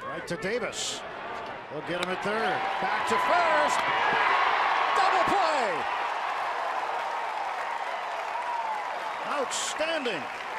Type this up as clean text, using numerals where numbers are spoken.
Right to Davis. He'll get him at third. Back to first. Double play. Outstanding.